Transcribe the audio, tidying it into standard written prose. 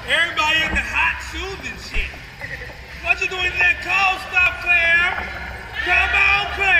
Everybody in the hot shoes and shit. What you doing in that cold stuff, Claire? Come on, Claire.